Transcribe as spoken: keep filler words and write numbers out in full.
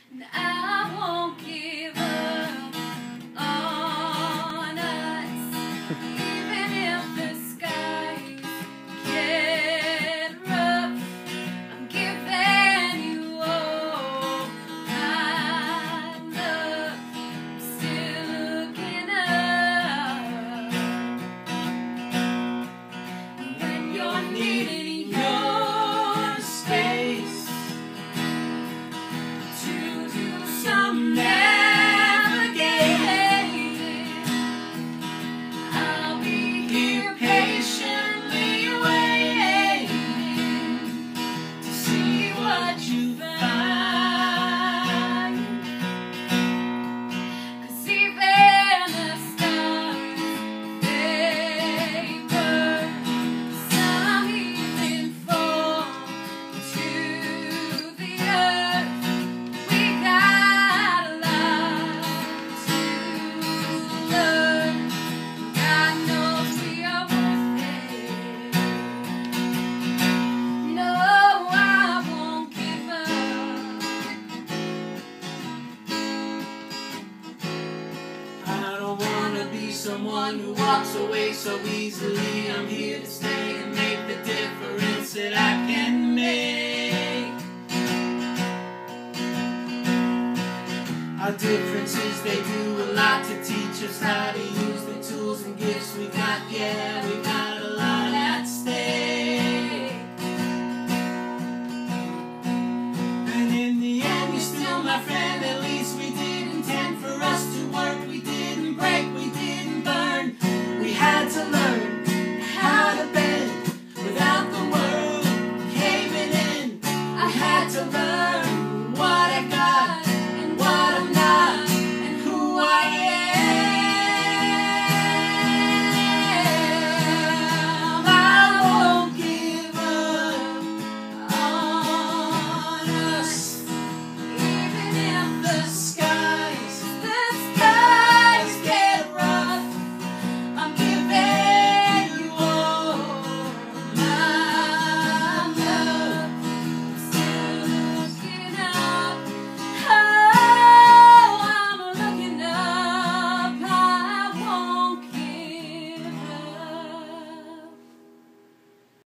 And I won't give up on us, even if the skies get rough. I'm giving you all my love. I'm still looking up. When you're needing your space to do some navigating, I'll be here patiently waiting to see what you find. 'Cause even the stars, they burn. Some even fall to the earth. We got a lot to learn. God knows we are worth it. No, I won't give up. I don't wanna be someone who walks away so easily. I'm here to stay and make the difference that I can make. Our differences, they do a lot to teach us how to use the tools and gifts we got. Yeah, we got a lot at stake. And in the end, you're still my friend.